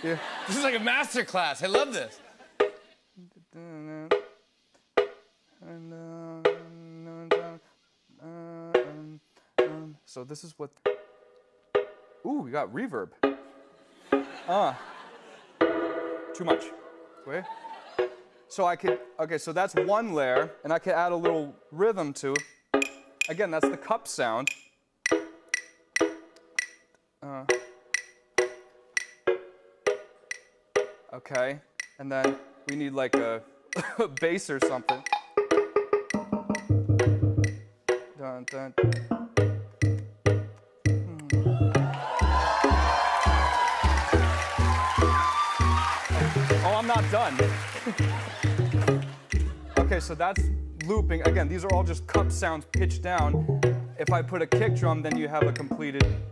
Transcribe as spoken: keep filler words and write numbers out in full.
Yeah. This is like a master class. I love this. So this is what. Ooh, we got reverb. Uh. Too much. Wait. So I could. Okay, so that's one layer, and I could add a little rhythm to. Again, that's the cup sound. Uh. Okay, and then we need like a, a bass or something. Dun, dun. Hmm. Oh, I'm not done. Okay, so that's looping. Again, these are all just cup sounds pitched down. If I put a kick drum, then you have a completed